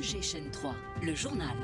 Chaîne 3, le journal.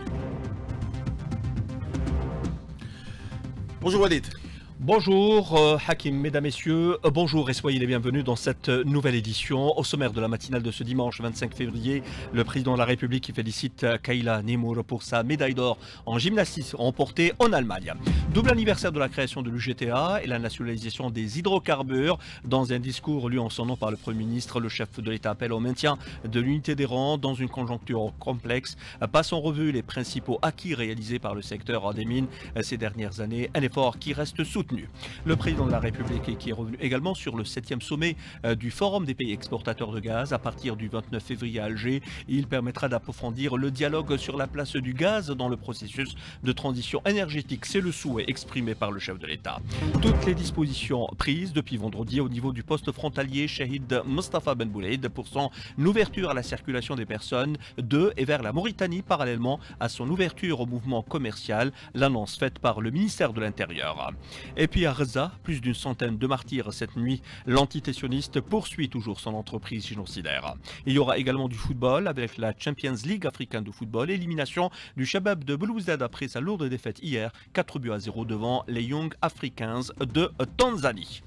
Bonjour Walid. Bonjour Hakim, mesdames, messieurs, bonjour et soyez les bienvenus dans cette nouvelle édition. Au sommaire de la matinale de ce dimanche 25 février, le président de la République qui félicite Kayla Nemour pour sa médaille d'or en gymnastique remportée en Allemagne. Double anniversaire de la création de l'UGTA et la nationalisation des hydrocarbures. Dans un discours lu en son nom par le Premier ministre, le chef de l'État appelle au maintien de l'unité des rangs dans une conjoncture complexe. Passe en revue les principaux acquis réalisés par le secteur des mines ces dernières années, un effort qui reste soutenu. Le président de la République qui est revenu également sur le 7e sommet du Forum des pays exportateurs de gaz à partir du 29 février à Alger. Il permettra d'approfondir le dialogue sur la place du gaz dans le processus de transition énergétique. C'est le souhait exprimé par le chef de l'État. Toutes les dispositions prises depuis vendredi au niveau du poste frontalier Shahid Mustafa Ben Boulaid pour son ouverture à la circulation des personnes de et vers la Mauritanie parallèlement à son ouverture au mouvement commercial, l'annonce faite par le ministère de l'Intérieur. Et puis à Gaza, plus d'une centaine de martyrs cette nuit. L'antitessionniste poursuit toujours son entreprise génocidaire. Il y aura également du football avec la Champions League africaine de football. Élimination du Shabab de Belouizdad après sa lourde défaite hier, 4-0 devant les Young Africans de Tanzanie.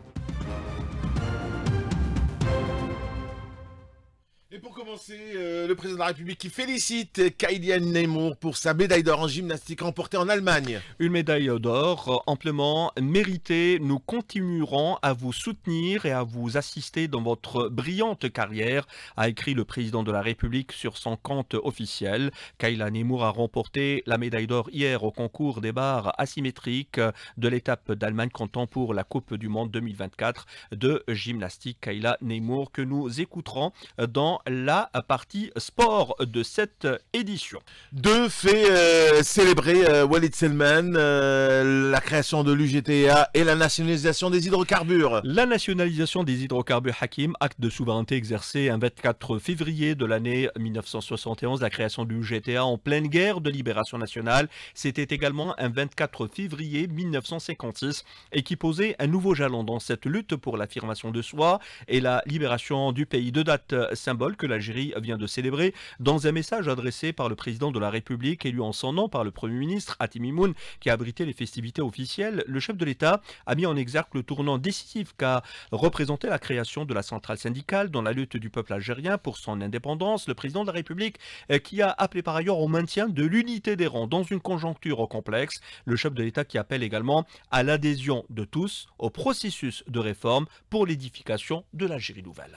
Et pour commencer, le président de la République qui félicite Kayla Nemour pour sa médaille d'or en gymnastique remportée en Allemagne. Une médaille d'or amplement méritée. Nous continuerons à vous soutenir et à vous assister dans votre brillante carrière, a écrit le président de la République sur son compte officiel. Kayla Nemour a remporté la médaille d'or hier au concours des barres asymétriques de l'étape d'Allemagne comptant pour la Coupe du Monde 2024 de gymnastique. Kayla Nemour que nous écouterons dans la partie sport de cette édition. Deux faits célébrés, Walid Selman, la création de l'UGTA et la nationalisation des hydrocarbures. La nationalisation des hydrocarbures, Hakim, acte de souveraineté exercé un 24 février de l'année 1971, la création de l'UGTA en pleine guerre de libération nationale. C'était également un 24 février 1956 et qui posait un nouveau jalon dans cette lutte pour l'affirmation de soi et la libération du pays. Deux dates symboles que l'Algérie vient de célébrer dans un message adressé par le président de la République élu en son nom par le Premier ministre Hatim Mimoun qui a abrité les festivités officielles. Le chef de l'État a mis en exergue le tournant décisif qu'a représenté la création de la centrale syndicale dans la lutte du peuple algérien pour son indépendance. Le président de la République qui a appelé par ailleurs au maintien de l'unité des rangs dans une conjoncture complexe. Le chef de l'État qui appelle également à l'adhésion de tous au processus de réforme pour l'édification de l'Algérie nouvelle.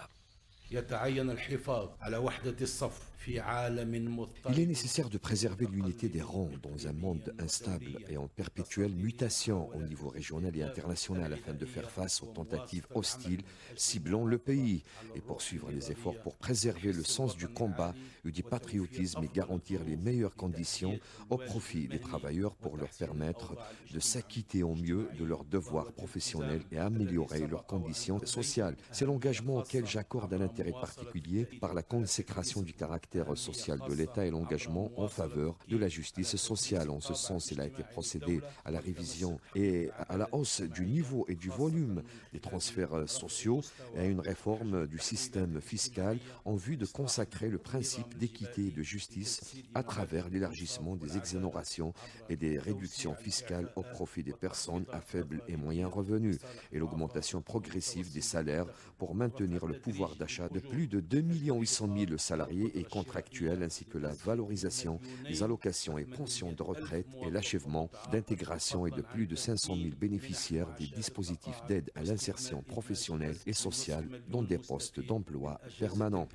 Il est nécessaire de préserver l'unité des rangs dans un monde instable et en perpétuelle mutation au niveau régional et international afin de faire face aux tentatives hostiles ciblant le pays et poursuivre les efforts pour préserver le sens du combat et du patriotisme et garantir les meilleures conditions au profit des travailleurs pour leur permettre de s'acquitter au mieux de leurs devoirs professionnels et améliorer leurs conditions sociales. C'est l'engagement auquel j'accorde un intérêt particulier par la consécration du caractère social de l'État et l'engagement en faveur de la justice sociale. En ce sens, il a été procédé à la révision et à la hausse du niveau et du volume des transferts sociaux et à une réforme du système fiscal en vue de consacrer le principe d'équité et de justice à travers l'élargissement des exonérations et des réductions fiscales au profit des personnes à faible et moyen revenus et l'augmentation progressive des salaires pour maintenir le pouvoir d'achat de plus de 2 800 000 salariés et contractuels ainsi que la valorisation des allocations et pensions de retraite et l'achèvement d'intégration et de plus de 500 000 bénéficiaires des dispositifs d'aide à l'insertion professionnelle et sociale dans des postes d'emploi permanents.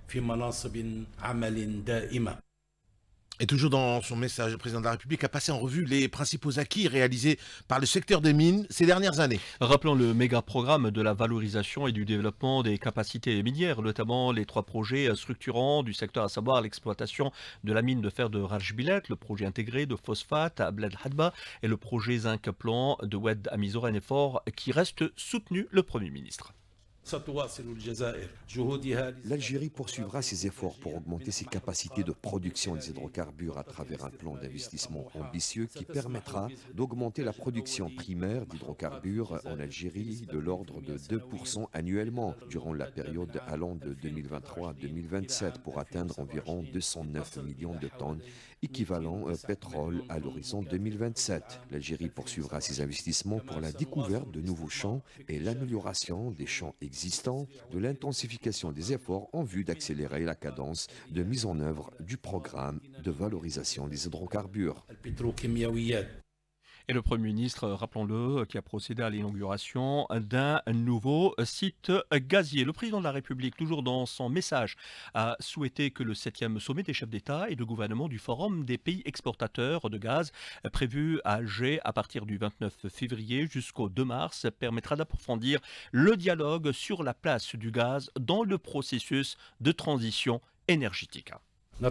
Et toujours dans son message, le président de la République a passé en revue les principaux acquis réalisés par le secteur des mines ces dernières années. Rappelons le méga programme de la valorisation et du développement des capacités minières, notamment les 3 projets structurants du secteur, à savoir l'exploitation de la mine de fer de Rajbilet, le projet intégré de phosphate à Bled Hadba et le projet zinc plan de Oued Amizoura, un effort qui reste soutenu le Premier ministre. L'Algérie poursuivra ses efforts pour augmenter ses capacités de production des hydrocarbures à travers un plan d'investissement ambitieux qui permettra d'augmenter la production primaire d'hydrocarbures en Algérie de l'ordre de 2% annuellement durant la période allant de 2023 à 2027 pour atteindre environ 209 millions de tonnes équivalent pétrole à l'horizon 2027. L'Algérie poursuivra ses investissements pour la découverte de nouveaux champs et l'amélioration des champs existants, de l'intensification des efforts en vue d'accélérer la cadence de mise en œuvre du programme de valorisation des hydrocarbures. Et le Premier ministre, rappelons-le, qui a procédé à l'inauguration d'un nouveau site gazier. Le président de la République, toujours dans son message, a souhaité que le 7e sommet des chefs d'État et de gouvernement du Forum des pays exportateurs de gaz, prévu à Alger à partir du 29 février jusqu'au 2 mars, permettra d'approfondir le dialogue sur la place du gaz dans le processus de transition énergétique. Nous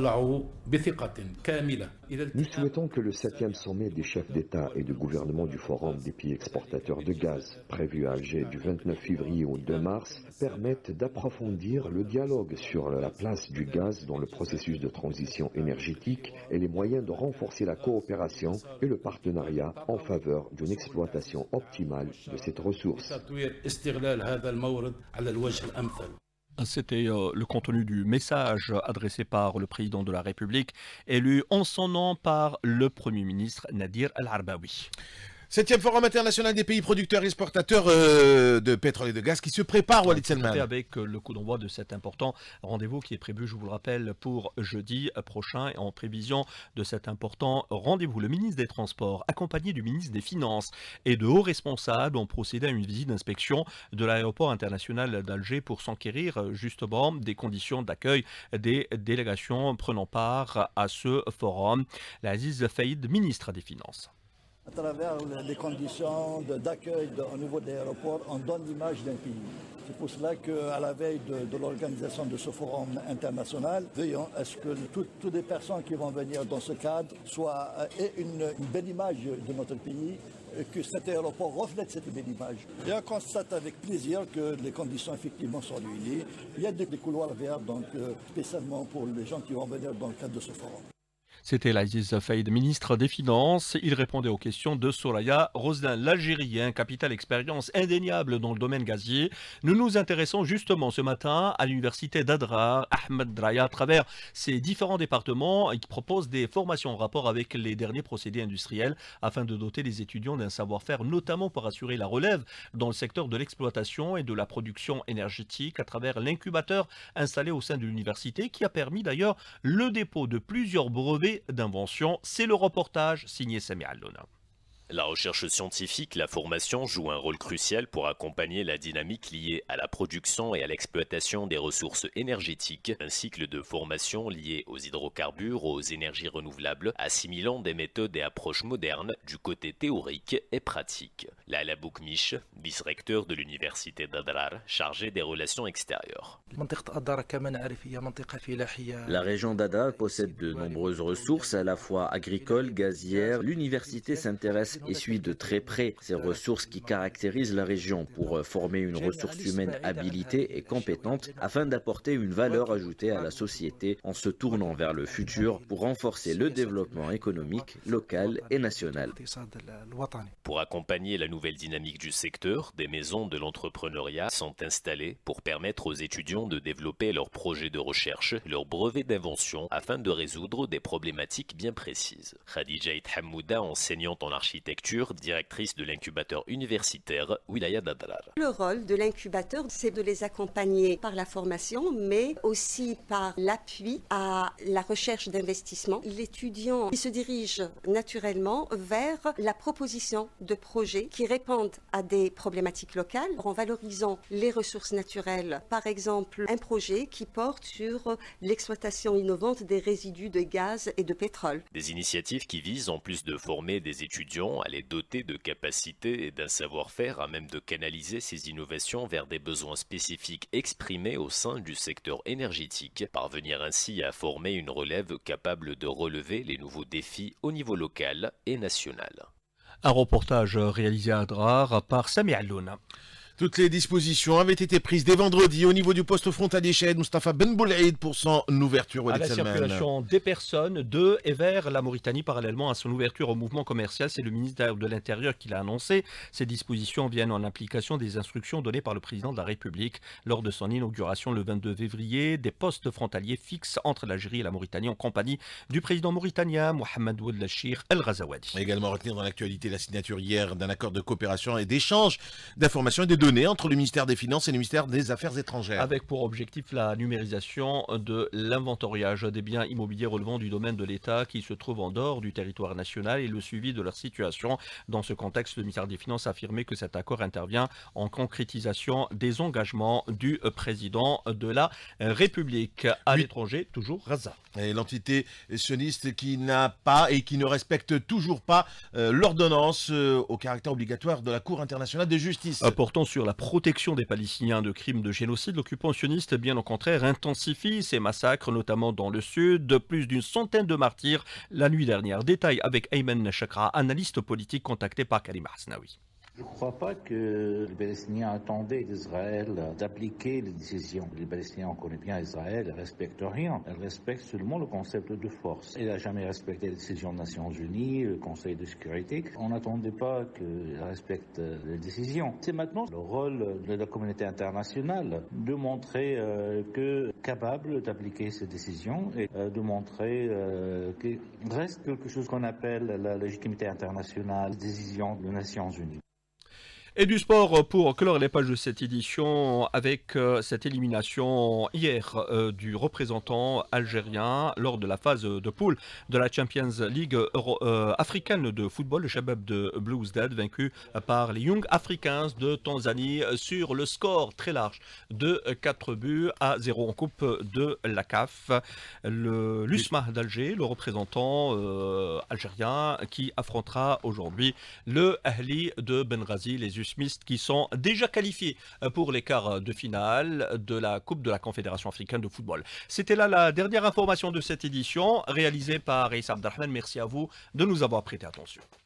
souhaitons que le 7e sommet des chefs d'État et de gouvernement du Forum des pays exportateurs de gaz, prévu à Alger du 29 février au 2 mars, permette d'approfondir le dialogue sur la place du gaz dans le processus de transition énergétique et les moyens de renforcer la coopération et le partenariat en faveur d'une exploitation optimale de cette ressource. C'était le contenu du message adressé par le président de la République, élu en son nom par le Premier ministre Nadir Al-Arbaoui. 7e Forum international des pays producteurs et exportateurs de pétrole et de gaz qui se prépare, Walid Selman. Avec le coup d'envoi de cet important rendez-vous qui est prévu, je vous le rappelle, pour jeudi prochain, et en prévision de cet important rendez-vous. Le ministre des Transports, accompagné du ministre des Finances et de hauts responsables, ont procédé à une visite d'inspection de l'aéroport international d'Alger pour s'enquérir justement des conditions d'accueil des délégations prenant part à ce forum. Aziz Faïd, ministre des Finances. À travers les conditions d'accueil au niveau de l'aéroport, on donne l'image d'un pays. C'est pour cela qu'à la veille de l'organisation de ce forum international, veillons à ce que toutes les personnes qui vont venir dans ce cadre aient une belle image de notre pays, et que cet aéroport reflète cette belle image. Et on constate avec plaisir que les conditions effectivement sont réunies. Il y a des couloirs verts, donc spécialement pour les gens qui vont venir dans le cadre de ce forum. C'était Aziz Faïd, ministre des Finances. Il répondait aux questions de Soraya Rosdin. L'Algérie, un capital expérience indéniable dans le domaine gazier. Nous nous intéressons justement ce matin à l'université d'Adrar, Ahmed Draya, à travers ses différents départements qui proposent des formations en rapport avec les derniers procédés industriels afin de doter les étudiants d'un savoir-faire, notamment pour assurer la relève dans le secteur de l'exploitation et de la production énergétique à travers l'incubateur installé au sein de l'université qui a permis d'ailleurs le dépôt de plusieurs brevets d'invention. C'est le reportage signé Sami Allouna. La recherche scientifique, la formation jouent un rôle crucial pour accompagner la dynamique liée à la production et à l'exploitation des ressources énergétiques. Un cycle de formation lié aux hydrocarbures, aux énergies renouvelables, assimilant des méthodes et approches modernes du côté théorique et pratique. Lala Boukmish, vice-recteur de l'université d'Adrar, chargé des relations extérieures. La région d'Adrar possède de nombreuses ressources, à la fois agricoles, gazières. L'université s'intéresse et suit de très près ces ressources qui caractérisent la région pour former une ressource humaine habilitée et compétente afin d'apporter une valeur ajoutée à la société en se tournant vers le futur pour renforcer le développement économique local et national. Pour accompagner la nouvelle dynamique du secteur, des maisons de l'entrepreneuriat sont installées pour permettre aux étudiants de développer leurs projets de recherche, leurs brevets d'invention afin de résoudre des problématiques bien précises. Khadija Hamouda, enseignante en architecture, directrice de l'incubateur universitaire Wilaya d'Adrar. Le rôle de l'incubateur, c'est de les accompagner par la formation, mais aussi par l'appui à la recherche d'investissement. L'étudiant se dirige naturellement vers la proposition de projets qui répondent à des problématiques locales en valorisant les ressources naturelles. Par exemple, un projet qui porte sur l'exploitation innovante des résidus de gaz et de pétrole. Des initiatives qui visent, en plus de former des étudiants, à les doter de capacités et d'un savoir-faire à même de canaliser ces innovations vers des besoins spécifiques exprimés au sein du secteur énergétique, parvenir ainsi à former une relève capable de relever les nouveaux défis au niveau local et national. Un reportage réalisé à Adrar par Sami Allouna. Toutes les dispositions avaient été prises dès vendredi au niveau du poste frontalier Chahed Mustafa Ben Boulaïd pour son ouverture. À la circulation des personnes de et vers la Mauritanie parallèlement à son ouverture au mouvement commercial. C'est le ministère de l'Intérieur qui l'a annoncé. Ces dispositions viennent en application des instructions données par le président de la République lors de son inauguration le 22 février des postes frontaliers fixes entre l'Algérie et la Mauritanie en compagnie du président mauritanien Mohamed Ould Lachir El Ghazawadi. Également retenir dans l'actualité la signature hier d'un accord de coopération et d'échange d'informations et de données entre le ministère des Finances et le ministère des Affaires étrangères. Avec pour objectif la numérisation de l'inventoriage des biens immobiliers relevant du domaine de l'État qui se trouvent en dehors du territoire national et le suivi de leur situation. Dans ce contexte, le ministère des Finances a affirmé que cet accord intervient en concrétisation des engagements du président de la République. À l'étranger, toujours Gaza. Et l'entité sioniste qui n'a pas et qui ne respecte toujours pas l'ordonnance au caractère obligatoire de la Cour internationale de justice. Portant sur la protection des Palestiniens de crimes de génocide, l'occupant sioniste, bien au contraire, intensifie ses massacres, notamment dans le sud, de plus d'une centaine de martyrs la nuit dernière. Détail avec Ayman Chakra, analyste politique contacté par Karim Hasnaoui. Je ne crois pas que les Palestiniens attendaient d'Israël d'appliquer les décisions. Les Palestiniens, on connaît bien Israël, ne respectent rien. Elle respecte seulement le concept de force. Elle n'a jamais respecté les décisions des Nations Unies, le Conseil de sécurité. On n'attendait pas qu'elle respecte les décisions. C'est maintenant le rôle de la communauté internationale de montrer que capable d'appliquer ces décisions et de montrer qu'il reste quelque chose qu'on appelle la légitimité internationale, les décisions des Nations Unies. Et du sport pour clore les pages de cette édition avec cette élimination hier du représentant algérien lors de la phase de poule de la Champions League africaine de football, le Shabab de Bluesdad, vaincu par les Young Africans de Tanzanie sur le score très large de 4-0 en Coupe de la CAF. L'USMA d'Alger, le représentant algérien qui affrontera aujourd'hui le Ahli de Benghazi, les Smiths qui sont déjà qualifiés pour les quarts de finale de la Coupe de la Confédération africaine de football. C'était là la dernière information de cette édition réalisée par Issa Abdelrahman. Merci à vous de nous avoir prêté attention.